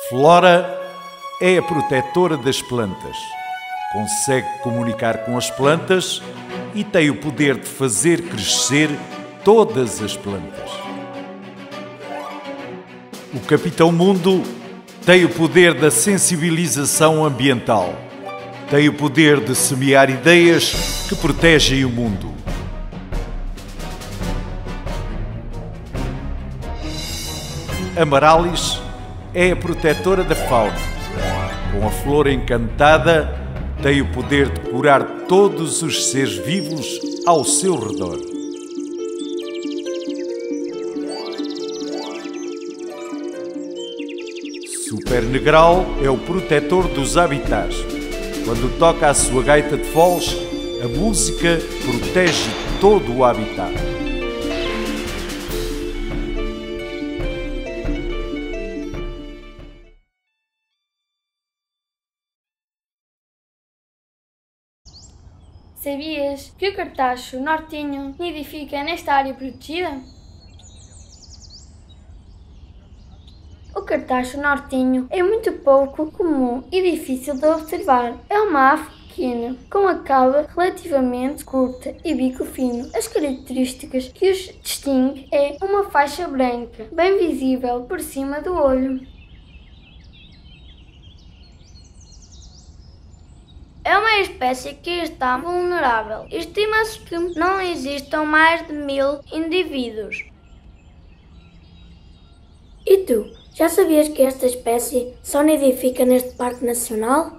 Flora é a protetora das plantas. Consegue comunicar com as plantas e tem o poder de fazer crescer todas as plantas. O Capitão Mundo tem o poder da sensibilização ambiental. Tem o poder de semear ideias que protegem o mundo. Amarallis é a protetora da fauna. Com a flor encantada, tem o poder de curar todos os seres vivos ao seu redor. Super Negral é o protetor dos habitats. Quando toca a sua gaita de foles, a música protege todo o habitat. Sabias que o cartacho nortenho nidifica nesta área protegida? O cartacho nortenho é muito pouco comum e difícil de observar. É uma ave pequena, com a cauda relativamente curta e bico fino. As características que os distingue é uma faixa branca, bem visível por cima do olho. É uma espécie que está vulnerável. Estima-se que não existam mais de 1000 indivíduos. E tu, já sabias que esta espécie só nidifica neste Parque Nacional?